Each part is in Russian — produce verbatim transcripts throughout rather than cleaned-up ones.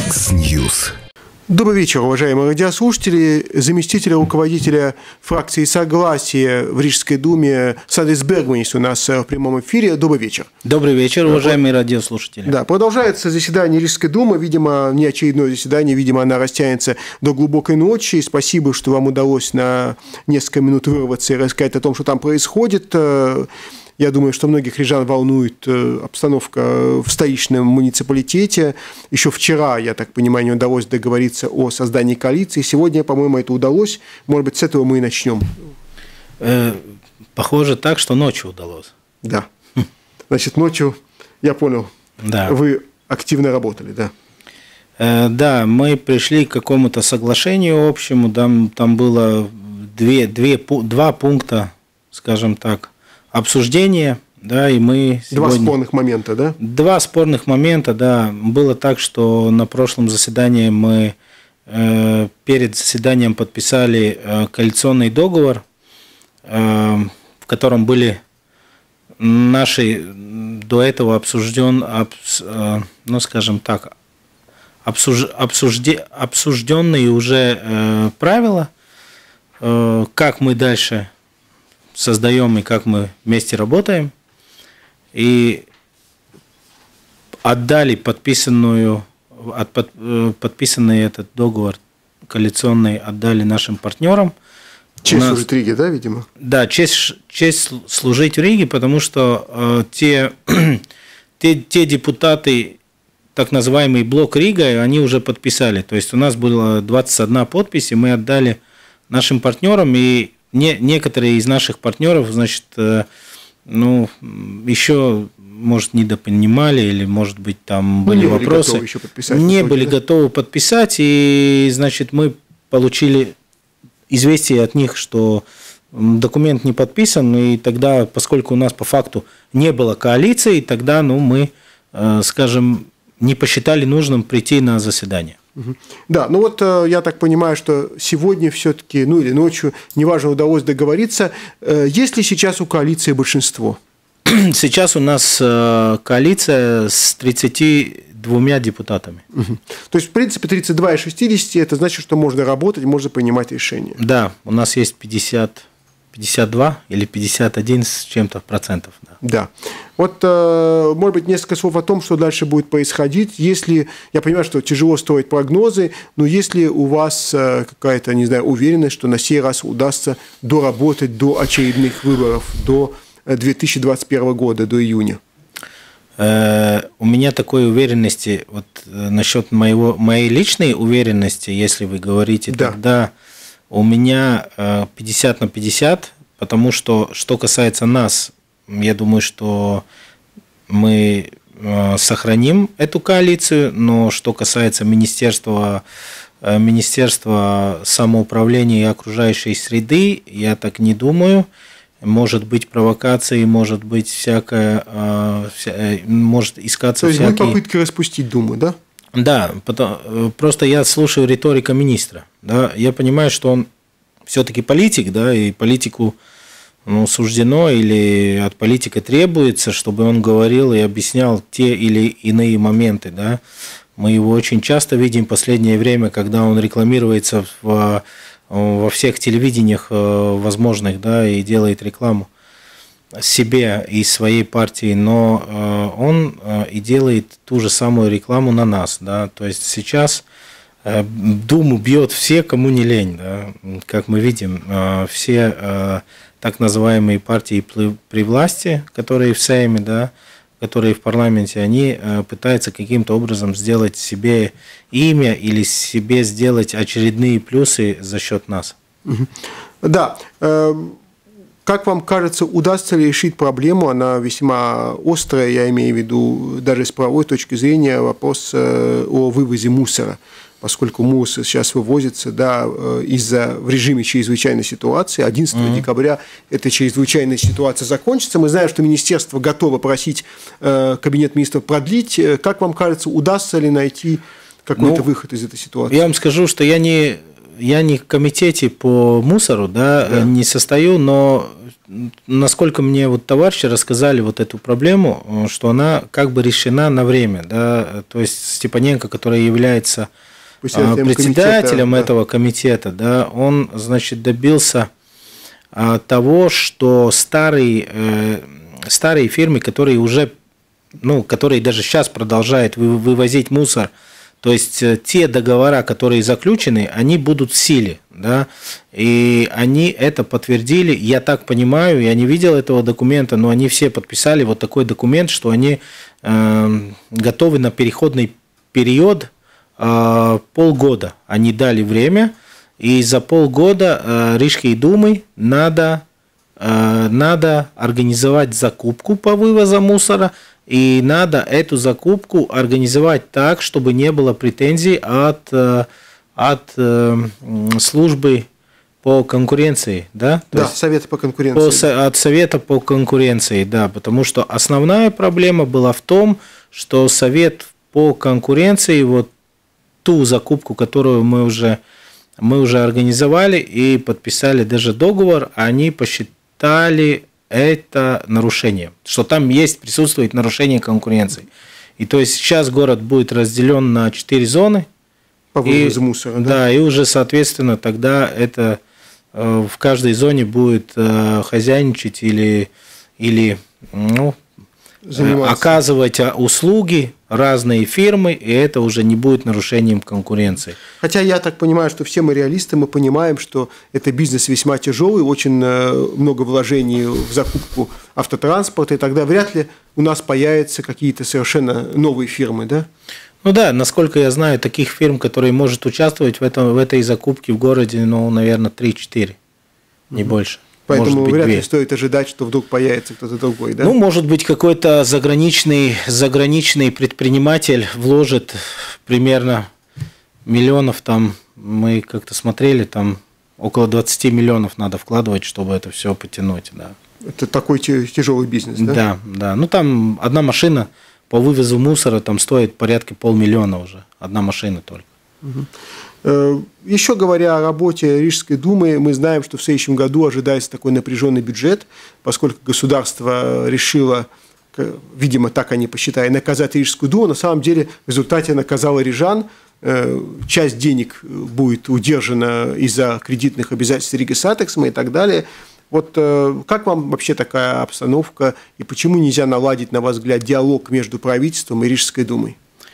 Яндекс.Ньюс. Добрый вечер, уважаемые радиослушатели. Заместитель руководителя фракции «Согласие» в Рижской думе Сандис Бергманис у нас в прямом эфире. Добрый вечер. Добрый вечер, уважаемые радиослушатели. Да, продолжается заседание Рижской думы. Видимо, не очередное заседание, видимо, она растянется до глубокой ночи. Спасибо, что вам удалось на несколько минут вырваться и рассказать о том, что там происходит. Я думаю, что многих рижан волнует обстановка в столичном муниципалитете. Еще вчера, я так понимаю, не удалось договориться о создании коалиции. Сегодня, по-моему, это удалось. Может быть, с этого мы и начнем. Э, похоже так, что ночью удалось. Да. Значит, ночью, я понял, да. Вы активно работали, да? Э, да, мы пришли к какому-то соглашению общему. Там, там было две, две, два пункта, скажем так, обсуждение, да, и мы сегодня... Два спорных момента, да? Два спорных момента, да. Было так, что на прошлом заседании мы э, перед заседанием подписали э, коалиционный договор, э, в котором были наши до этого обсужден, обс, э, ну, скажем так, обсуж, обсужде, обсужденные уже э, правила, э, как мы дальше создаем и как мы вместе работаем, и отдали подписанную, под, подписанный этот договор коалиционный, отдали нашим партнерам. Честь нас, служить Риге, да, видимо? Да, честь, честь служить в Риге, потому что э, те, те, те депутаты, так называемый блок Рига, они уже подписали. То есть у нас было двадцать одна подпись, и мы отдали нашим партнерам, и Не, некоторые из наших партнеров, значит, ну, еще, может, недопонимали, или, может быть, там были ну, не вопросы. Были еще подписать, не вроде, были да? готовы подписать, и, значит, мы получили известие от них, что документ не подписан, и тогда, поскольку у нас по факту не было коалиции, тогда, ну, мы, скажем, не посчитали нужным прийти на заседание. Да, ну вот я так понимаю, что сегодня все-таки, ну или ночью, неважно, удалось договориться. Есть ли сейчас у коалиции большинство? Сейчас у нас коалиция с тридцатью двумя депутатами. Угу. То есть, в принципе, тридцать два из шестидесяти, это значит, что можно работать, можно принимать решения. Да, у нас есть пятьдесят, пятьдесят два или пятьдесят один с чем-то процентов. Да. Да. Вот, может быть, несколько слов о том, что дальше будет происходить. Если, я понимаю, что тяжело строить прогнозы, но если у вас какая-то, не знаю, уверенность, что на сей раз удастся доработать до очередных выборов, до две тысячи двадцать первого года, до июня? У меня такой уверенности, вот насчет моего, моей личной уверенности, если вы говорите, да. Тогда у меня пятьдесят на пятьдесят, потому что, что касается нас, я думаю, что мы сохраним эту коалицию, но что касается Министерства, Министерства самоуправления и окружающей среды, я так не думаю. Может быть провокации, может быть всякое, может искаться. То есть всякие... будет попытка распустить Думу, да? Да, потом, просто я слушаю риторика министра, да, я понимаю, что он все-таки политик, да, и политику, ну, суждено или от политика требуется, чтобы он говорил и объяснял те или иные моменты, да. Мы его очень часто видим в последнее время, когда он рекламируется в, во всех телевидениях возможных, да, и делает рекламу себе и своей партии, но он и делает ту же самую рекламу на нас, да. То есть сейчас Думу бьет все, кому не лень, да. Как мы видим, все так называемые партии при власти, которые в Сейме, да, которые в парламенте, они пытаются каким-то образом сделать себе имя или себе сделать очередные плюсы за счет нас. Да. Как вам кажется, удастся ли решить проблему? Она весьма острая, я имею в виду даже с правовой точки зрения, вопрос о вывозе мусора. Поскольку мусор сейчас вывозится, да, из-за в режиме чрезвычайной ситуации. одиннадцатого декабря эта чрезвычайная ситуация закончится. Мы знаем, что министерство готово просить э, кабинет министров продлить. Как вам кажется, удастся ли найти какой-то ну, выход из этой ситуации? Я вам скажу, что я не, я не в комитете по мусору, да, да. не состою, но насколько мне вот товарищи рассказали вот эту проблему, что она как бы решена на время, да, то есть Степаненко, который является председателем, председателем комитета, этого да. комитета, да, он, значит, добился того, что старые, старые фирмы, которые уже, ну, которые даже сейчас продолжают вывозить мусор, то есть те договора, которые заключены, они будут в силе, да, и они это подтвердили, я так понимаю, я не видел этого документа, но они все подписали вот такой документ, что они э, готовы на переходный период э, полгода, они дали время, и за полгода э, Рижской думы надо, э, надо организовать закупку по вывозу мусора. И надо эту закупку организовать так, чтобы не было претензий от, от службы по конкуренции. Да, да Совета по конкуренции. По, от Совета по конкуренции, да. Потому что основная проблема была в том, что Совет по конкуренции, вот ту закупку, которую мы уже, мы уже организовали и подписали даже договор, они посчитали это нарушение, что там есть, присутствует нарушение конкуренции. И то есть сейчас город будет разделен на четыре зоны. По вывозу мусора, да? Да, и уже, соответственно, тогда это э, в каждой зоне будет э, хозяйничать или, или ну, оказывать услуги разные фирмы, и это уже не будет нарушением конкуренции. Хотя я так понимаю, что все мы реалисты, мы понимаем, что это бизнес весьма тяжелый, очень много вложений в закупку автотранспорта, и тогда вряд ли у нас появятся какие-то совершенно новые фирмы, да? Ну да, насколько я знаю, таких фирм, которые могут участвовать в, этом, в этой закупке в городе, ну, наверное, три-четыре, не угу. больше. Поэтому вряд ли стоит ожидать, что вдруг появится кто-то другой, да? Ну, может быть, какой-то заграничный, заграничный предприниматель вложит примерно миллионов, там, мы как-то смотрели, там около двадцать миллионов надо вкладывать, чтобы это все потянуть, да. Это такой тяжелый бизнес, да? Да, да. Ну, там одна машина по вывозу мусора там стоит порядка полмиллиона уже, одна машина только. Угу. Еще говоря о работе Рижской думы, мы знаем, что в следующем году ожидается такой напряженный бюджет, поскольку государство решило, видимо, так они посчитали, наказать Рижскую думу. На самом деле в результате наказало рижан. Часть денег будет удержана из-за кредитных обязательств Риги Сатексма и так далее. Вот как вам вообще такая обстановка и почему нельзя наладить, на ваш взгляд, диалог между правительством и Рижской думой?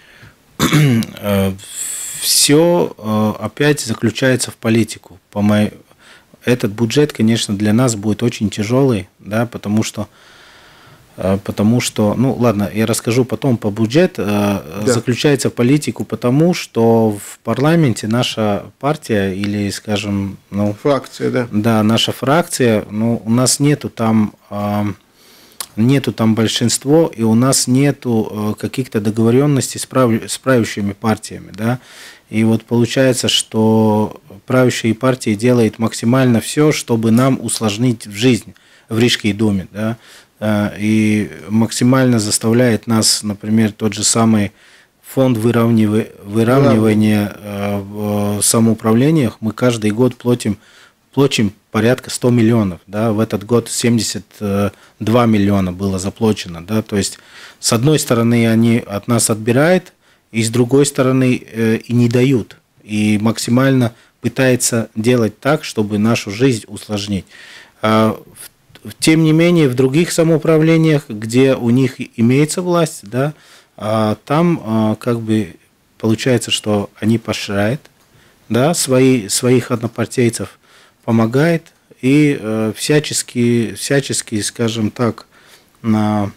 Все опять заключается в политику. По моей... Этот бюджет, конечно, для нас будет очень тяжелый, да, потому что, потому что, ну ладно, я расскажу потом по бюджету, да. Заключается в политику, потому что в парламенте наша партия или, скажем, ну, фракция, да, да, наша фракция, ну, у нас нету там нету там большинство, и у нас нету каких-то договоренностей с, прав... с правящими партиями, да, и вот получается, что правящие партии делают максимально все, чтобы нам усложнить жизнь в Рижской думе, да, и максимально заставляет нас, например, тот же самый фонд выравнивания, выравнивания в самоуправлениях, мы каждый год платим платим порядка сто миллионов, да, в этот год семьдесят два миллиона было заплачено, да, то есть с одной стороны они от нас отбирают, и с другой стороны э, и не дают, и максимально пытается делать так, чтобы нашу жизнь усложнить. А, в, тем не менее, в других самоуправлениях, где у них имеется власть, да, а, там а, как бы получается, что они поощряют, да, свои, своих однопартийцев, помогает и э, всячески, всячески, скажем так, на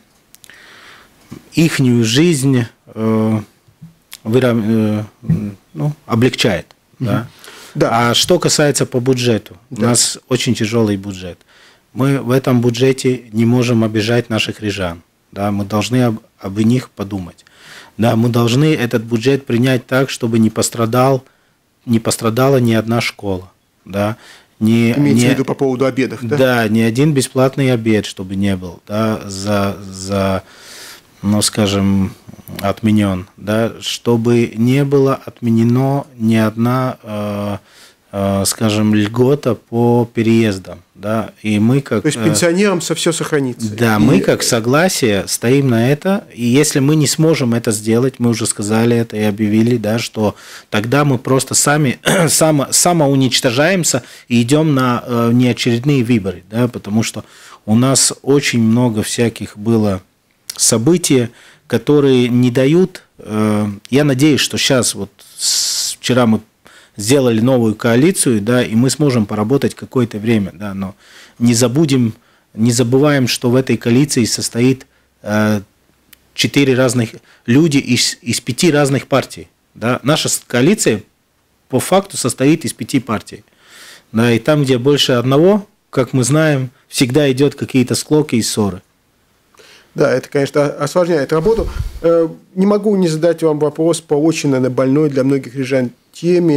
ихнюю жизнь э, вырав... э, ну, облегчает. Mm-hmm. Да? Да. А что касается по бюджету, да. У нас очень тяжелый бюджет. Мы в этом бюджете не можем обижать наших рижан. Да? Мы должны об, об них подумать. Да? Мы должны этот бюджет принять так, чтобы не пострадал, не пострадала ни одна школа. Да? Не, Имеется не, в виду по поводу обедов, да? Да, ни один бесплатный обед, чтобы не был, да, за, за, ну, скажем, отменен, да, чтобы не было отменено ни одна, э, э, скажем, льгота по переездам, Да, и мы как... То есть пенсионерам со все сохранится. Да, и... мы как согласие стоим на это, и если мы не сможем это сделать, мы уже сказали это и объявили, да, что тогда мы просто сами само, самоуничтожаемся и идем на э, неочередные выборы, да, потому что у нас очень много всяких было событий, которые не дают... Э, я надеюсь, что сейчас, вот с, вчера мы сделали новую коалицию, да, и мы сможем поработать какое-то время, да, но не забудем, не забываем, что в этой коалиции состоит э, четыре разных люди из, из пяти разных партий, да. Наша коалиция по факту состоит из пяти партий, да, и там, где больше одного, как мы знаем, всегда идет какие-то склоки и ссоры. Да, это, конечно, осложняет работу. Не могу не задать вам вопрос по очень, наверное, больной для многих рижан теме.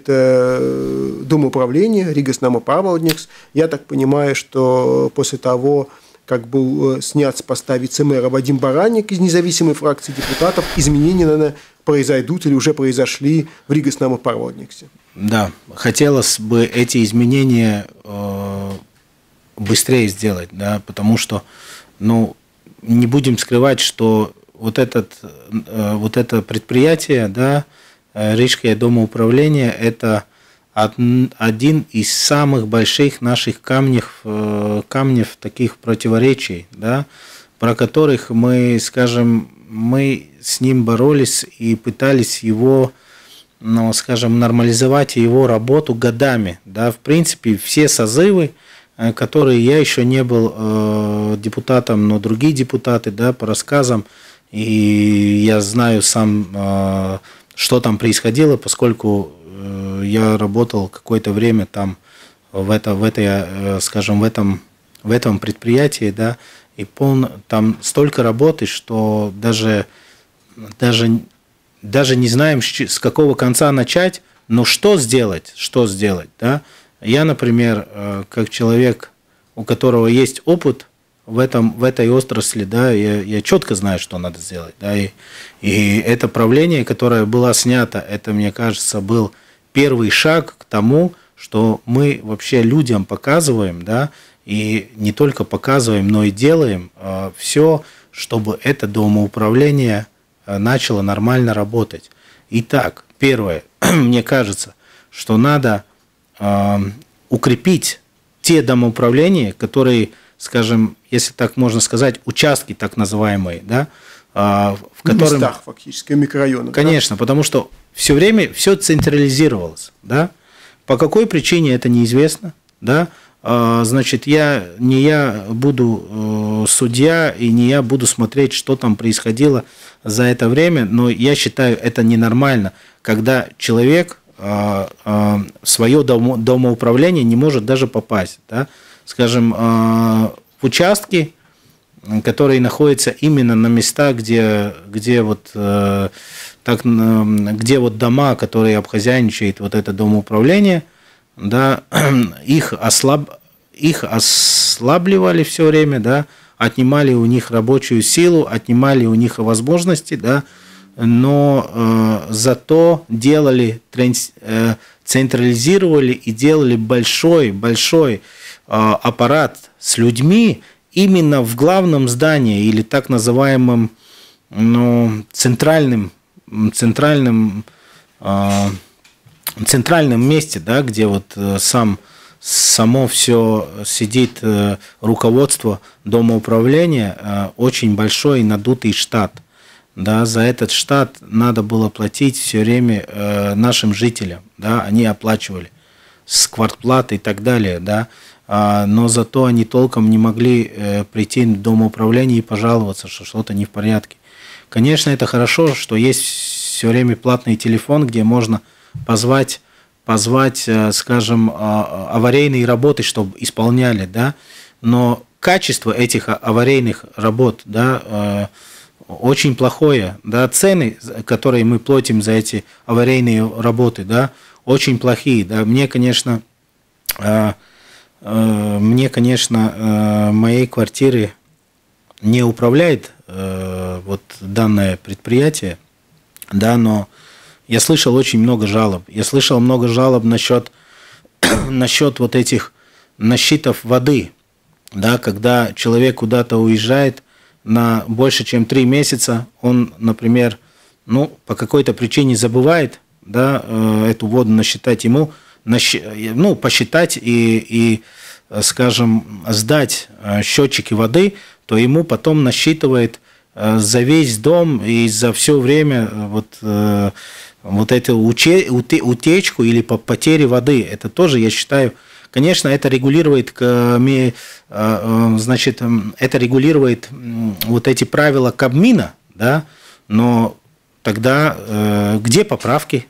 Это Дом управления, Ригас Нама Pārvaldnieks. Я так понимаю, что после того, как был снят с поста вице-мэра Вадим Баранник из независимой фракции депутатов, изменения, наверное, произойдут или уже произошли в Ригас Нама Pārvaldnieks. Да, хотелось бы эти изменения быстрее сделать, да, потому что, ну, не будем скрывать, что вот, этот, вот это предприятие, да, Рижское домоуправление, это один из самых больших наших камнев, камнев таких противоречий, да, про которых мы, скажем, мы с ним боролись и пытались его, ну, скажем, нормализовать его работу годами. Да. В принципе, все созывы, которые я еще не был э, депутатом, но другие депутаты, да, по рассказам, и я знаю сам, э, что там происходило, поскольку э, я работал какое-то время там в, это, в, этой, э, скажем, в, этом, в этом предприятии, да, и полно, там столько работы, что даже, даже, даже не знаем, с какого конца начать, но что сделать, что сделать, да. Я, например, как человек, у которого есть опыт в, этом, в этой отрасли, да, я, я четко знаю, что надо сделать. Да, и, и это правление, которое было снято, это, мне кажется, был первый шаг к тому, что мы вообще людям показываем, да, и не только показываем, но и делаем э, все, чтобы это домоуправление начало нормально работать. Итак, первое, мне кажется, что надо укрепить те домоуправления, которые, скажем, если так можно сказать, участки так называемые, да, в которых... В местах фактически, в микрорайонах. Конечно, да? Потому что все время все централизировалось, да. По какой причине это неизвестно, да. Значит, я, не я буду судья, и не я буду смотреть, что там происходило за это время, но я считаю, это ненормально, когда человек в свое домоуправление не может даже попасть. Да? Скажем, в участки, которые находятся именно на местах, где, где, вот, так, где вот дома, которые обхозяйничает вот это домоуправление, да, их, ослаб, их ослабливали все время, да, отнимали у них рабочую силу, отнимали у них возможности, да, но э, зато делали, э, централизировали и делали большой-большой э, аппарат с людьми именно в главном здании или так называемом, ну, центральным, центральным, э, центральном месте, да, где вот э, сам, само все сидит э, руководство домоуправления, э, очень большой надутый штат. Да, за этот штат надо было платить все время э, нашим жителям, да, они оплачивали с квартплаты и так далее, да, а, но зато они толком не могли э, прийти в домоуправление и пожаловаться, что что-то не в порядке. Конечно, это хорошо, что есть все время платный телефон, где можно позвать, позвать, э, скажем, э, аварийные работы, чтобы исполняли, да, но качество этих аварийных работ, да, э, очень плохое, да, цены, которые мы платим за эти аварийные работы, да, очень плохие, да, мне, конечно, э, э, мне, конечно, э, моей квартиры не управляет э, вот данное предприятие, да, но я слышал очень много жалоб, я слышал много жалоб насчет, насчет вот этих на счетов воды, да, когда человек куда-то уезжает на больше, чем три месяца, он, например, ну, по какой-то причине забывает, да, эту воду насчитать ему, ну, посчитать и, и, скажем, сдать счетчики воды, то ему потом насчитывает за весь дом и за все время вот, вот эту утечку или потерю воды. Это тоже, я считаю, конечно, это регулирует, значит, это регулирует вот эти правила Кабмина, да, но тогда где поправки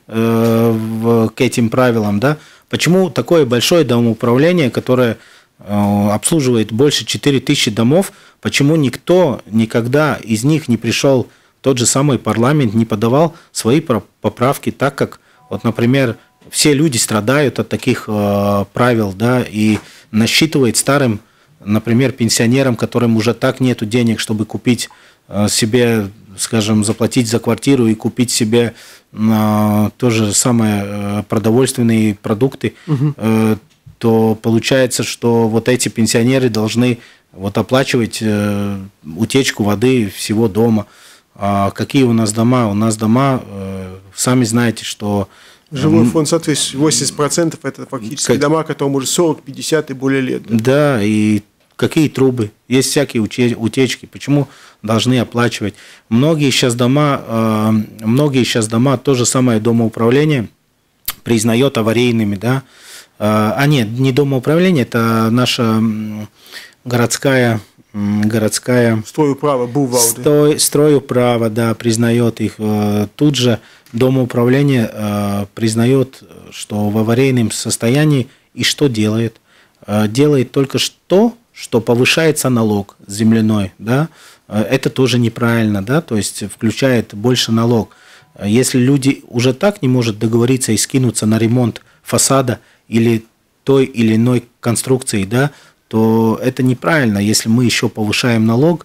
к этим правилам, да? Почему такое большое домоуправление, которое обслуживает больше четыре тысячи домов, почему никто никогда из них не пришел, тот же самый парламент не подавал свои поправки, так как, вот, например, все люди страдают от таких правил, да, и насчитывает старым, например, пенсионерам, которым уже так нету денег, чтобы купить себе, скажем, заплатить за квартиру и купить себе э, то же самое э, продовольственные продукты, угу. э, то получается, что вот эти пенсионеры должны вот оплачивать э, утечку воды всего дома. А какие у нас дома? У нас дома, э, сами знаете, что... Жилой фонд, соответственно, восемьдесят процентов это фактически как... дома, которым уже сорок, пятьдесят и более лет. Да, да, и какие трубы? Есть всякие утечки. Почему должны оплачивать? Многие сейчас дома, многие сейчас дома, то же самое домоуправление признает аварийными, да? А нет, не домоуправление, это наша городская, городская... Стройуправа, Бувалды. Строй, стройуправа, да, признает их. Тут же домоуправление признает, что в аварийном состоянии, и что делает? Делает только что, что повышается налог земляной, да, это тоже неправильно, да, то есть включает больше налог. Если люди уже так не могут договориться и скинуться на ремонт фасада или той или иной конструкции, да, то это неправильно, если мы еще повышаем налог,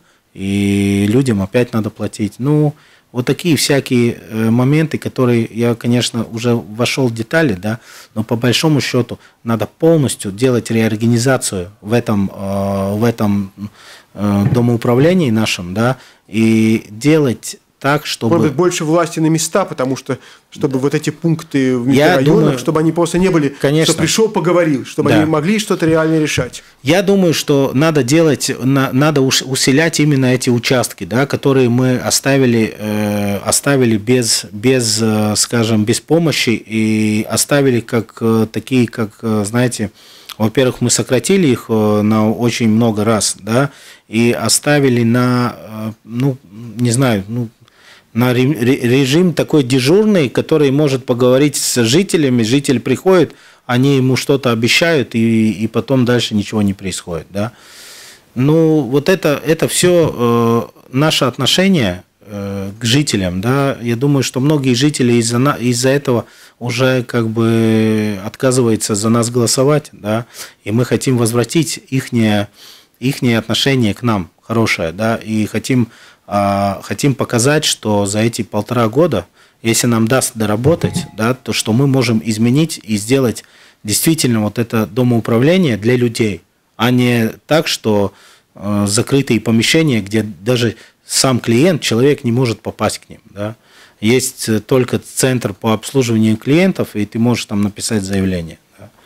и людям опять надо платить. Ну, вот такие всякие моменты, которые я, конечно, уже вошел в детали, да, но по большому счету надо полностью делать реорганизацию в этом, в этом домоуправлении нашем, да, и делать так, чтобы... Может быть, больше власти на места, потому что, чтобы вот эти пункты в микрорайонах, думаю, чтобы они просто не были, конечно, что пришел, поговорил, чтобы да. они могли что-то реально решать. Я думаю, что надо делать, надо усилять именно эти участки, да, которые мы оставили, э, оставили без, без, скажем, без помощи и оставили как такие, как, знаете, во-первых, мы сократили их на очень много раз, да, и оставили на, ну, не знаю, ну, на режим такой дежурный, который может поговорить с жителями, житель приходит, они ему что-то обещают, и, и потом дальше ничего не происходит, да. Ну, вот это, это все э, наше отношение э, к жителям, да. Я думаю, что многие жители из-за, из-за этого уже как бы отказываются за нас голосовать, да, и мы хотим возвратить ихнее, ихнее отношение к нам хорошее, да, и хотим... Хотим показать, что за эти полтора года, если нам даст доработать, да, то что мы можем изменить и сделать действительно вот это домоуправление для людей, а не так, что э, закрытые помещения, где даже сам клиент, человек не может попасть к ним. Да. Есть только центр по обслуживанию клиентов, и ты можешь там написать заявление.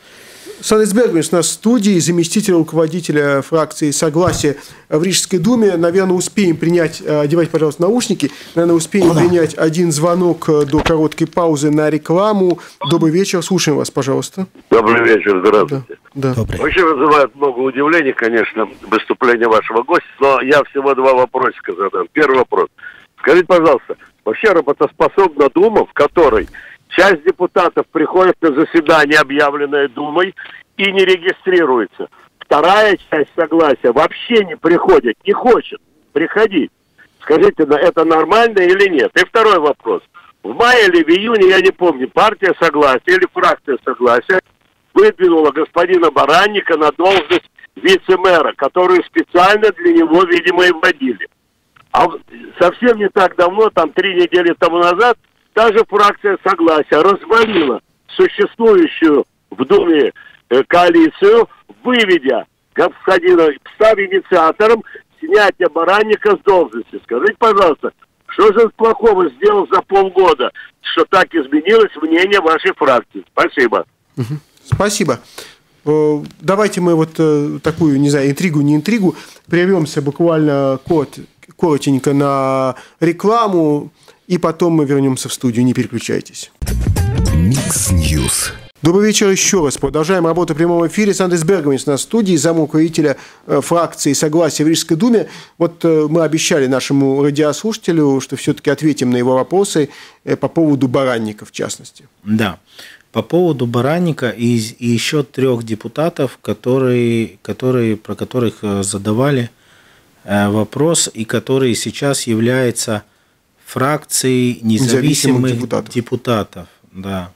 Санис Бергманис у нас в студии, заместитель руководителя фракции «Согласие» в Рижской думе. Наверное, успеем принять, одевайте, пожалуйста, наушники, наверное, успеем принять один звонок до короткой паузы на рекламу. Добрый вечер, слушаем вас, пожалуйста. Добрый вечер, здравствуйте. Да. Да. Вообще вызывает много удивлений, конечно, выступление вашего гостя, но я всего два вопросика задам. Первый вопрос. Скажите, пожалуйста, вообще работоспособна Дума, в которой... Часть депутатов приходит на заседание, объявленное Думой, и не регистрируется. Вторая часть согласия вообще не приходит, не хочет приходить. Скажите, это нормально или нет? И второй вопрос. В мае или в июне, я не помню, партия Согласия или фракция Согласия выдвинула господина Баранника на должность вице-мэра, которую специально для него, видимо, и вводили. А совсем не так давно, там три недели тому назад, та же фракция Согласия развалила существующую в Думе коалицию, выведя господина, став инициатором снятия Баранника с должности. Скажите, пожалуйста, что же плохого сделал за полгода, что так изменилось мнение вашей фракции? Спасибо. Спасибо. Давайте мы вот такую, не знаю, интригу, не интригу, прервемся буквально коротенько на рекламу, и потом мы вернемся в студию. Не переключайтесь. Микс Ньюс. Добрый вечер еще раз. Продолжаем работу в прямом эфире. Сандис Бергович на студии, замруководителя фракции «Согласие» в Рижской думе. Вот мы обещали нашему радиослушателю, что все-таки ответим на его вопросы по поводу Баранника, в частности. Да. По поводу Баранника и, и еще трех депутатов, которые, которые, про которых задавали вопрос, и которые сейчас являются фракцией независимых, независимых депутатов. депутатов. Да.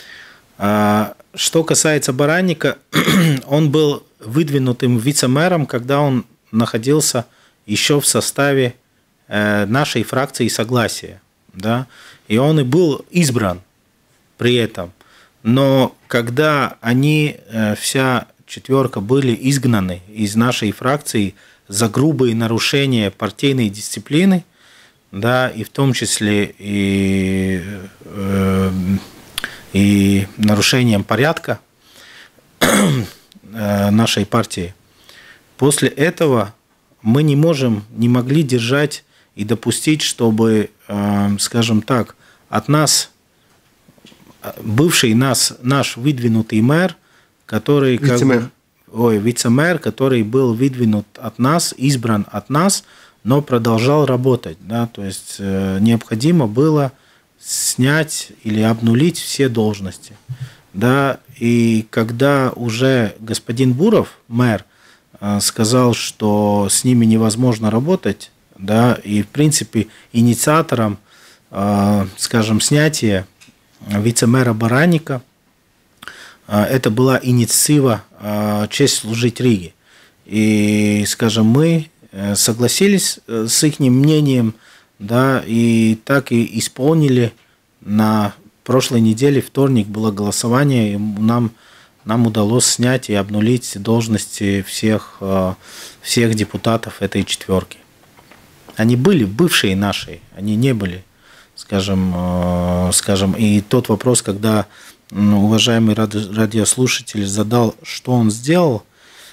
Что касается Баранника, он был выдвинутым вице-мэром, когда он находился еще в составе нашей фракции «Согласие». Да? И он и был избран при этом. Но когда они, вся четверка, были изгнаны из нашей фракции за грубые нарушения партийной дисциплины, да, и в том числе и, э, и нарушением порядка нашей партии, после этого мы не можем, не могли держать и допустить, чтобы, э, скажем так, от нас бывший нас, наш выдвинутый мэр, который вице-мэр. Как бы, ой, вице-мэр, который был выдвинут от нас, избран от нас, но продолжал работать. Да? То есть э, необходимо было снять или обнулить все должности. Да? И когда уже господин Буров, мэр, э, сказал, что с ними невозможно работать, да, и в принципе инициатором, э, скажем, снятия вице-мэра Баранника, это была инициатива «Честь служить Риге». И, скажем, мы согласились с их мнением, да, и так и исполнили. На прошлой неделе, вторник, было голосование, и нам, нам удалось снять и обнулить должности всех, всех депутатов этой четверки. Они были бывшие наши, они не были, скажем, скажем, и тот вопрос, когда уважаемый радиослушатель задал, что он сделал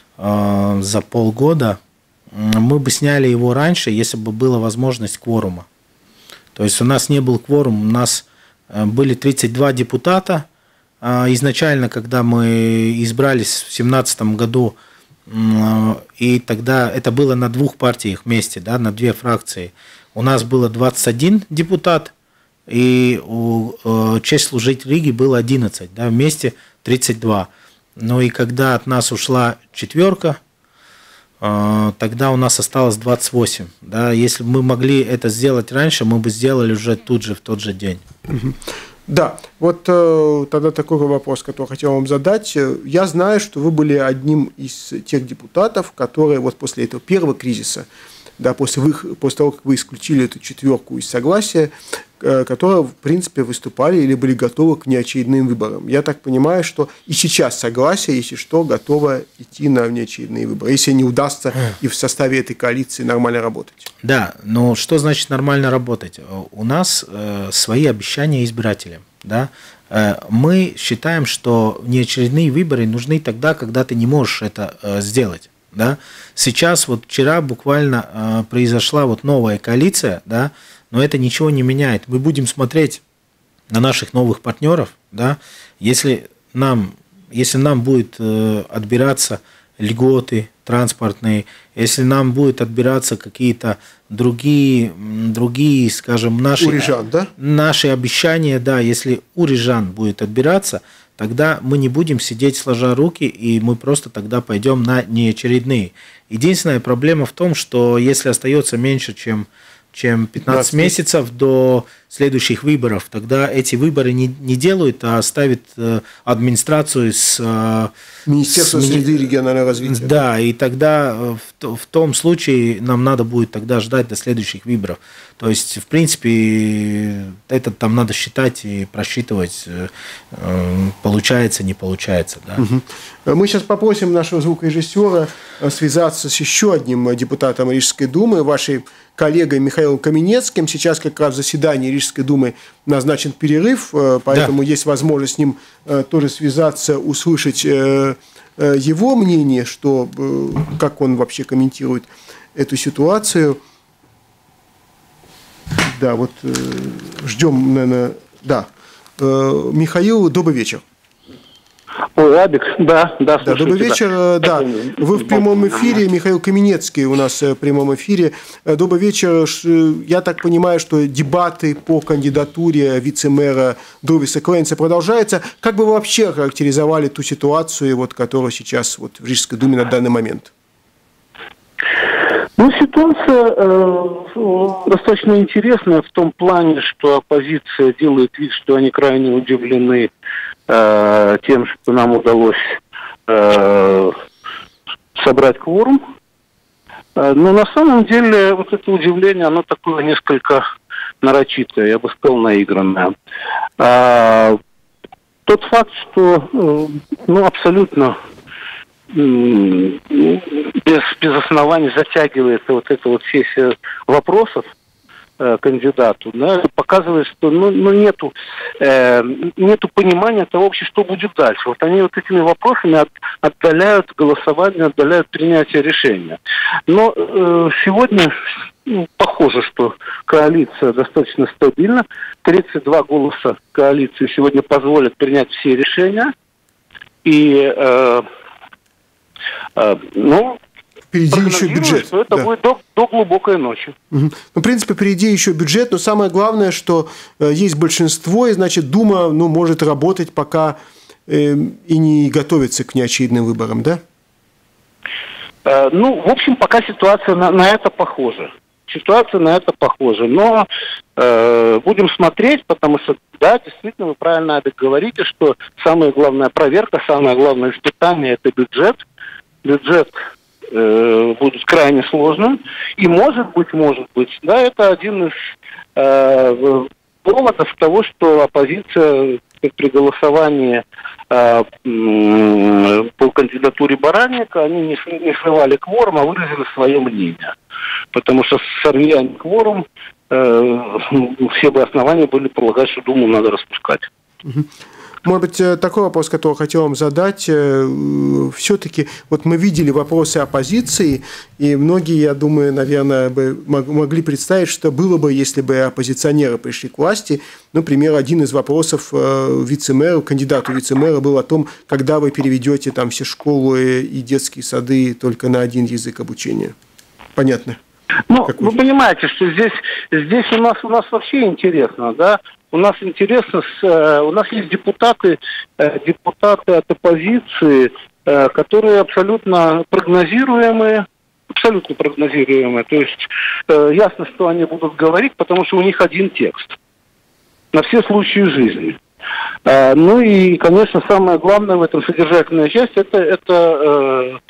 за полгода, мы бы сняли его раньше, если бы была возможность кворума. То есть у нас не был кворум, у нас были тридцать два депутата. Изначально, когда мы избрались в две тысячи семнадцатом году, и тогда это было на двух партиях вместе, да, на две фракции, у нас было двадцать один депутат, и у «Честь служить Риге» было одиннадцать, да, вместе тридцать два. Ну и когда от нас ушла четверка, тогда у нас осталось двадцать восемь. Да. Если бы мы могли это сделать раньше, мы бы сделали уже тут же, в тот же день. Да, вот тогда такой вопрос, который хотел вам задать. Я знаю, что вы были одним из тех депутатов, которые вот после этого первого кризиса, да, после, вы, после того, как вы исключили эту четверку из «Согласия», которые, в принципе, выступали или были готовы к неочередным выборам. Я так понимаю, что и сейчас «Согласие», если что, готово идти на внеочередные выборы, если не удастся и в составе этой коалиции нормально работать. Да, но что значит нормально работать? У нас э, свои обещания избирателям. Да? Э, мы считаем, что внеочередные выборы нужны тогда, когда ты не можешь это э, сделать. Да? Сейчас, вот вчера буквально э, произошла вот новая коалиция, да, но это ничего не меняет. Мы будем смотреть на наших новых партнеров, да, если нам, если нам будет э, отбираться льготы транспортные, если нам будет отбираться какие-то другие, другие, скажем, наши, у рижан, да? наши обещания, да, если у рижан будет отбираться, тогда мы не будем сидеть сложа руки, и мы просто тогда пойдем на неочередные. Единственная проблема в том, что если остается меньше, чем, чем пятнадцать месяцев до следующих выборов, тогда эти выборы не, не делают, а ставят администрацию с... Министерство с, среды и регионального развития. Да, и тогда в, в том случае нам надо будет тогда ждать до следующих выборов. То есть, в принципе, это там надо считать и просчитывать, получается, не получается. Да. Угу. Мы сейчас попросим нашего звукорежиссера связаться с еще одним депутатом Рижской думы, вашей коллегой Михаилом Каменецким. Сейчас как раз в заседании Рижской думы назначен перерыв, поэтому да. есть возможность с ним тоже связаться, услышать его мнение, что, как он вообще комментирует эту ситуацию. Да, вот ждем, наверное, да. Михаил, добрый вечер. Ой, Абик, да, да, да. Добрый вечер, да. Вы в прямом эфире, Михаил Каменецкий у нас в прямом эфире. Добрый вечер. Я так понимаю, что дебаты по кандидатуре вице-мэра Друвиса Клейнса продолжаются. Как бы вы вообще характеризовали ту ситуацию, вот, которая сейчас вот, в Рижской думе на данный момент? Ну, ситуация э, достаточно интересная в том плане, что оппозиция делает вид, что они крайне удивлены э, тем, что нам удалось э, собрать кворум. Э, но на самом деле вот это удивление, оно такое несколько нарочитое, я бы сказал, наигранное. Э, тот факт, что э, ну, абсолютно без, без оснований затягивается вот эта вот сессия вопросов э, кандидату, да, показывает, что ну, ну нету, э, нету понимания того вообще, что будет дальше. Вот они вот этими вопросами от, отдаляют голосование, отдаляют принятие решения. Но э, сегодня ну, похоже, что коалиция достаточно стабильна. тридцать два голоса коалиции сегодня позволят принять все решения. И э, Ну, впереди еще бюджет. Что это да. будет до, до глубокой ночи. Угу. Ну, в принципе, впереди еще бюджет, но самое главное, что э, есть большинство, и, значит, Дума ну, может работать, пока э, и не готовится к неочевидным выборам, да? Э, ну, в общем, пока ситуация на, на это похожа. Ситуация на это похожа. Но э, будем смотреть, потому что, да, действительно, вы правильно говорите, что самая главная проверка, самое главное испытание – это бюджет. Бюджет э, будет крайне сложным. И может быть, может быть, да, это один из э, поводов того, что оппозиция при голосовании э, по кандидатуре Баранника, они не, не срывали кворум, а выразили свое мнение. Потому что сорви они кворум, э, все бы основания были полагать, что Думу надо распускать. Может быть, такой вопрос, который хотел вам задать. Все-таки вот мы видели вопросы оппозиции, и многие, я думаю, наверное, бы могли представить, что было бы, если бы оппозиционеры пришли к власти. Например, один из вопросов вице-мэру, кандидату вице-мэра был о том, когда вы переведете там все школы и детские сады только на один язык обучения. Понятно. Ну, Какой? Вы понимаете, что здесь, здесь у нас у нас вообще интересно, да? У нас интересно, с, у нас есть депутаты, депутаты от оппозиции, которые абсолютно прогнозируемые, абсолютно прогнозируемые. То есть ясно, что они будут говорить, потому что у них один текст на все случаи жизни. Ну и, конечно, самое главное в этом содержательная часть это это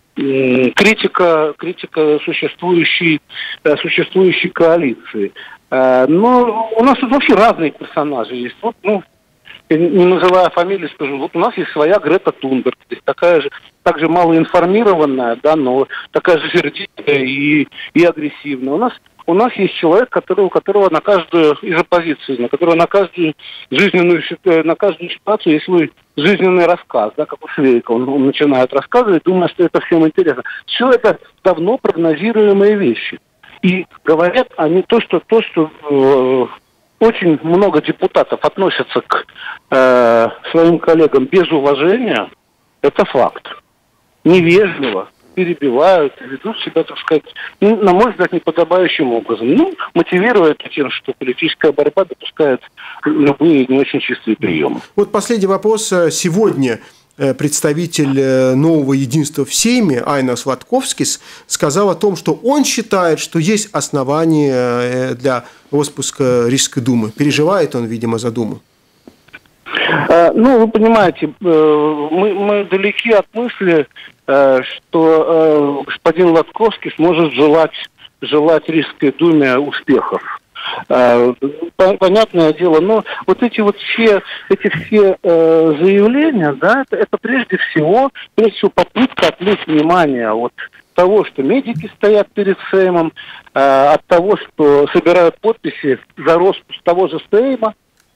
критика, критика существующей, существующей коалиции. Но у нас тут вообще разные персонажи есть. Вот, ну, не называя фамилии, скажу, вот у нас есть своя Грета Тунберг, здесь такая же, также малоинформированная, да, но такая же сердитая и, и агрессивная. У нас, у нас есть человек, который, у которого на каждую из оппозиции, на которого на каждую жизненную, на каждую ситуацию есть свой жизненный рассказ, да, как у Швейка. Он, он начинает рассказывать, думая, что это всем интересно. Все это давно прогнозируемые вещи. И говорят они то, что то, что э, очень много депутатов относятся к э, своим коллегам без уважения, это факт. Невежливо перебивают, ведут себя, так сказать, ну, на мой взгляд, неподобающим образом. Ну, мотивируют тем, что политическая борьба допускает любые не очень чистые приемы. Вот последний вопрос. Сегодня представитель нового единства в Сейме Айнас Ватковскис сказал о том, что он считает, что есть основания для распуска Рижской думы. Переживает он, видимо, за Думу. Ну, вы понимаете, мы, мы далеки от мысли, что господин Ватковский сможет желать, желать Рижской думе успехов. Понятное дело, но вот эти вот все, эти все э, заявления, да, это, это прежде всего, прежде всего попытка отвлечь внимание от того, что медики стоят перед Сеймом, э, от того, что собирают подписи за распуск того же Сейма.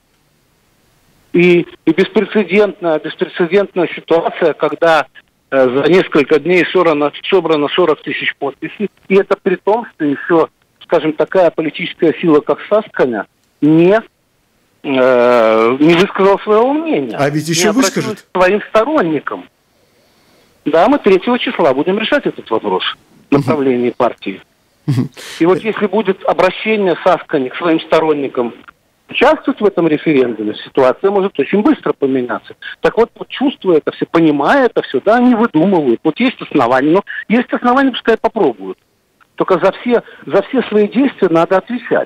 И, и беспрецедентная, беспрецедентная ситуация, когда э, за несколько дней собрано, собрано сорок тысяч подписей, и это при том, что еще, скажем, такая политическая сила, как Сасканя, не, э, не высказал своего мнения. А ведь еще выскажет. К своим сторонникам. Да, мы третьего числа будем решать этот вопрос в направлении партии. И вот если будет обращение Саскани к своим сторонникам участвовать в этом референдуме, ситуация может очень быстро поменяться. Так вот, вот чувствуя это все, понимая это все, да, они выдумывают. Вот есть основания, но есть основания, пускай попробуют. Только за все, за все свои действия надо отвечать.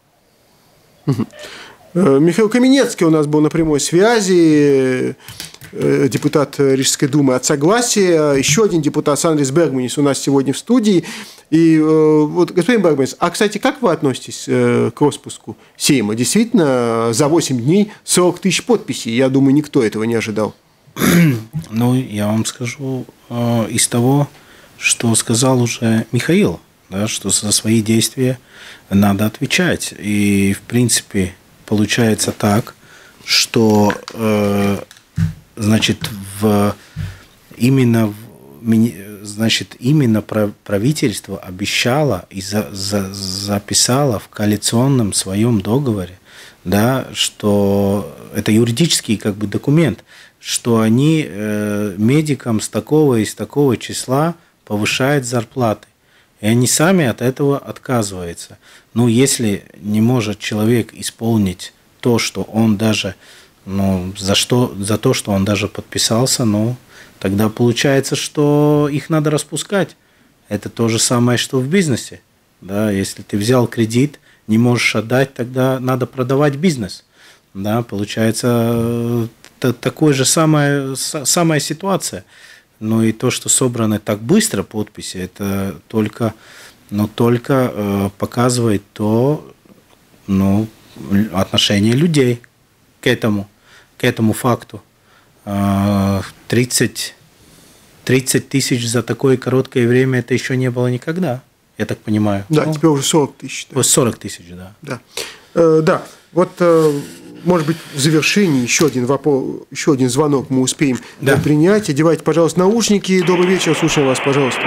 Михаил Каменецкий у нас был на прямой связи, депутат Рижской думы от Согласия. Еще один депутат Сандрис Бергманис у нас сегодня в студии. И вот, господин Бергманис, а, кстати, как вы относитесь к распуску Сейма? Действительно, за восемь дней сорок тысяч подписей. Я думаю, никто этого не ожидал. Ну, я вам скажу из того, что сказал уже Михаил, да, что за свои действия надо отвечать. И, в принципе, получается так, что, э, значит, в, именно, в, значит, именно правительство обещало и за, за, записало в коалиционном своем договоре, да, что это юридический как бы документ, что они э, медикам с такого и с такого числа повышают зарплаты. И они сами от этого отказываются. Ну, если не может человек исполнить то, что он даже, ну, за, что, за то, что он даже подписался, ну, тогда получается, что их надо распускать. Это то же самое, что в бизнесе. Да? Если ты взял кредит, не можешь отдать, тогда надо продавать бизнес. Да? Получается, такая же самая, самая ситуация. Ну и то, что собраны так быстро подписи, это только, ну, только э, показывает то, ну, отношение людей к этому, к этому факту. тридцать тысяч за такое короткое время это еще не было никогда, я так понимаю. Да, ну, теперь уже сорок тысяч. Да. сорок тысяч, да. Да, э, да. Вот, э, может быть, в завершении еще один вопрос, еще один звонок мы успеем да. принять. Одевайте, пожалуйста, наушники. Добрый вечер, слушаем вас, пожалуйста.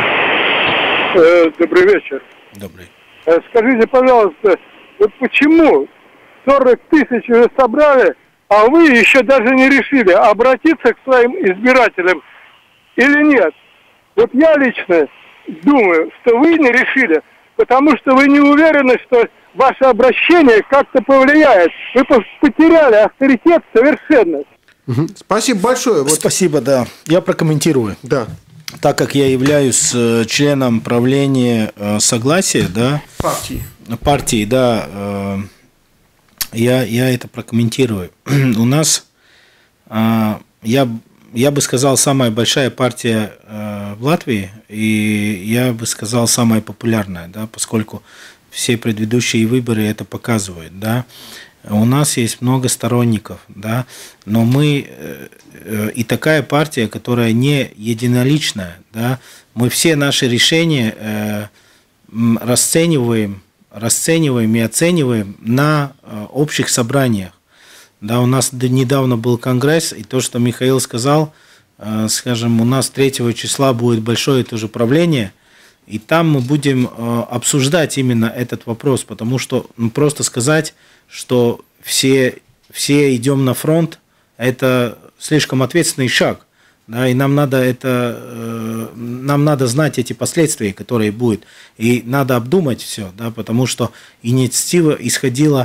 Э, добрый вечер. Добрый. Э, скажите, пожалуйста, вот почему сорок тысяч уже собрали, а вы еще даже не решили, обратиться к своим избирателям или нет? Вот я лично думаю, что вы не решили, потому что вы не уверены, что ваше обращение как-то повлияет. Вы потеряли авторитет совершенно. Угу. Спасибо большое. Вот. Спасибо, да. Я прокомментирую. Да. Так как я являюсь членом правления Согласия, да, партии, партии, да, я, я это прокомментирую. У нас, я, я бы сказал, самая большая партия в Латвии, и я бы сказал, самая популярная, да, поскольку все предыдущие выборы это показывают, да. У нас есть много сторонников, да, но мы и такая партия, которая не единоличная, да, мы все наши решения расцениваем, расцениваем и оцениваем на общих собраниях. Да, у нас недавно был конгресс, и то, что Михаил сказал, скажем, у нас третьего числа будет большое тоже правление, и там мы будем обсуждать именно этот вопрос, потому что ну, просто сказать, что все, все идем на фронт, это слишком ответственный шаг. Да, и нам надо, это, э, нам надо знать эти последствия, которые будут. И надо обдумать все, да, потому что инициатива исходила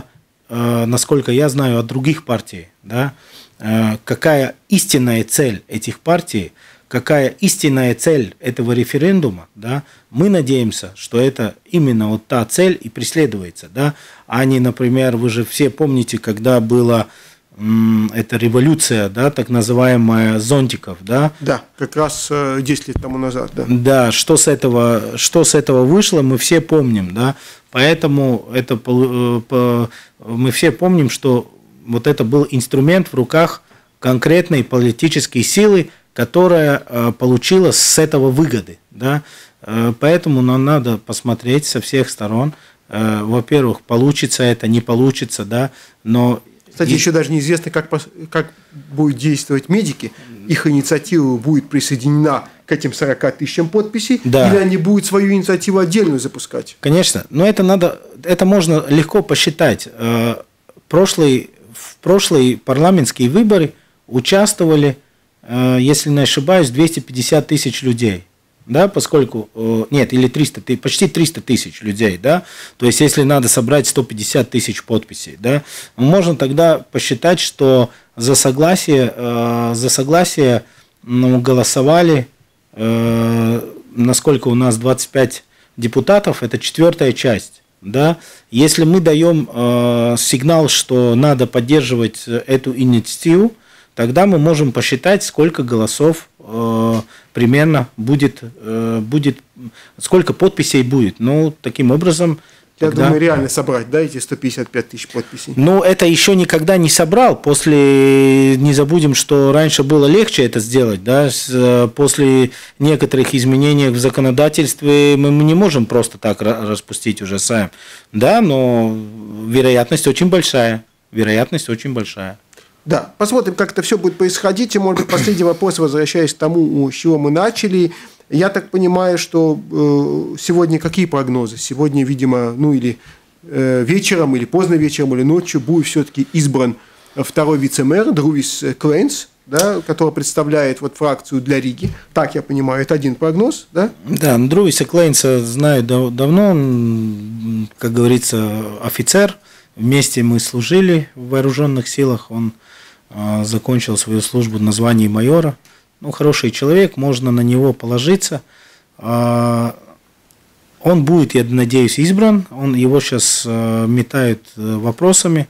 насколько я знаю от других партий, да, какая истинная цель этих партий, какая истинная цель этого референдума, да, мы надеемся, что это именно вот та цель и преследуется, да, а не, например, вы же все помните, когда была м, эта революция, да, так называемая зонтиков, да. Да, как раз десять лет тому назад, да. Да, что с этого, что с этого вышло, мы все помним, да, поэтому это, мы все помним, что вот это был инструмент в руках конкретной политической силы, которая э, получила с этого выгоды. Да? Э, поэтому нам надо посмотреть со всех сторон. Э, во-первых, получится это, не получится, да, но... Кстати, и... еще даже неизвестно, как, как будут действовать медики. Их инициатива будет присоединена к этим сорока тысячам подписей, да. Или они будут свою инициативу отдельно запускать? Конечно, но это, надо, это можно легко посчитать. Э, прошлый, в прошлые парламентские выборы участвовали, если не ошибаюсь, двести пятьдесят тысяч людей, да, поскольку, нет, или триста, почти триста тысяч людей, да, то есть если надо собрать сто пятьдесят тысяч подписей, да, можно тогда посчитать, что за согласие, за согласие ну, голосовали, насколько у нас двадцать пять депутатов, это четвертая часть. Да? Если мы даем сигнал, что надо поддерживать эту инициативу, тогда мы можем посчитать, сколько голосов э, примерно будет, э, будет, сколько подписей будет. Ну, таким образом... Я тогда... думаю, реально собрать, да, эти сто пятьдесят пять тысяч подписей? Ну, это еще никогда не собрал. После, не забудем, что раньше было легче это сделать, да, после некоторых изменений в законодательстве мы не можем просто так распустить уже сами. Да, но вероятность очень большая. Вероятность очень большая. Да, посмотрим, как это все будет происходить. И, может быть, последний вопрос, возвращаясь к тому, с чего мы начали. Я так понимаю, что э, сегодня какие прогнозы? Сегодня, видимо, ну или э, вечером, или поздно вечером, или ночью будет все-таки избран второй вице-мэр Друвис Клейнс, да, который представляет вот фракцию для Риги. Так я понимаю, это один прогноз, да? Да, Друвиса Клейнса знаю дав- давно, он, как говорится, офицер. Вместе мы служили в вооруженных силах, он э, закончил свою службу на звании майора. Ну, хороший человек, можно на него положиться. Э, он будет, я надеюсь, избран, он, его сейчас э, метают вопросами,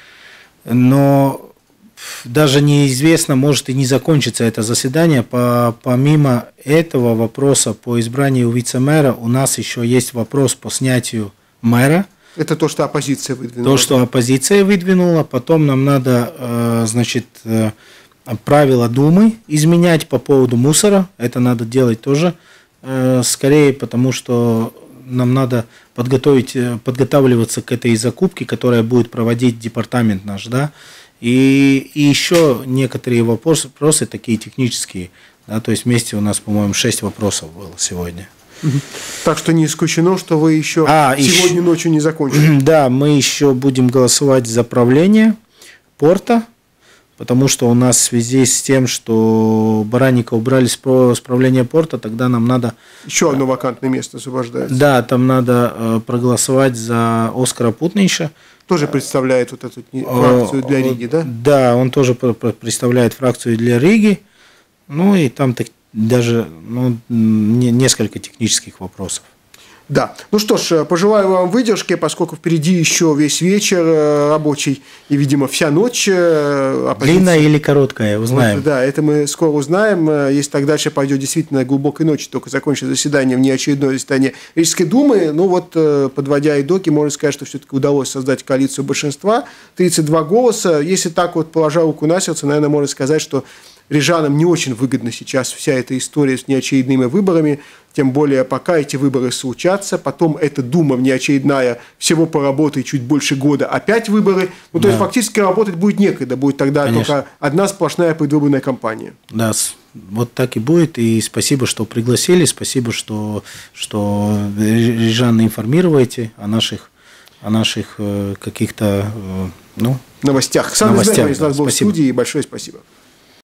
но даже неизвестно, может и не закончится это заседание. По, помимо этого вопроса по избранию вице-мэра, у нас еще есть вопрос по снятию мэра. Это то, что оппозиция выдвинула. То, что оппозиция выдвинула. Потом нам надо, значит, правила Думы изменять по поводу мусора. Это надо делать тоже скорее, потому что нам надо подготовить, подготавливаться к этой закупке, которая будет проводить департамент наш, да. И, и еще некоторые вопросы, вопросы такие технические. Да, то есть вместе у нас, по-моему, шесть вопросов было сегодня. Так что не исключено, что вы еще а, сегодня еще, ночью не закончили. Да, мы еще будем голосовать за правление порта, потому что у нас в связи с тем, что Баранника убрали с правления порта, тогда нам надо... Еще одно вакантное место освобождается. Да, там надо проголосовать за Оскара Путнейша. Тоже представляет вот эту фракцию для Риги, да? Да, он тоже представляет фракцию для Риги. Ну и там так даже ну, несколько технических вопросов. Да. Ну что ж, пожелаю вам выдержки, поскольку впереди еще весь вечер рабочий и, видимо, вся ночь. Оппозиция... Длинная или короткая, узнаем. Вот, да, это мы скоро узнаем. Если так дальше пойдет действительно глубокой ночи, только закончится заседание, внеочередное заседание Рижской думы. Ну вот, подводя итоги, можно сказать, что все-таки удалось создать коалицию большинства. тридцать два голоса. Если так вот, положа руку на сердце, наверное, можно сказать, что рижанам не очень выгодна сейчас вся эта история с неочередными выборами, тем более пока эти выборы случатся, потом эта дума внеочередная всего поработает чуть больше года, опять выборы, ну то да. есть фактически работать будет некогда, будет тогда Конечно. Только одна сплошная предвыборная кампания. Да, вот так и будет, и спасибо, что пригласили, спасибо, что, что рижан информируете о наших, о наших каких-то ну, новостях. Александр Зайцев у нас был в студии, большое спасибо.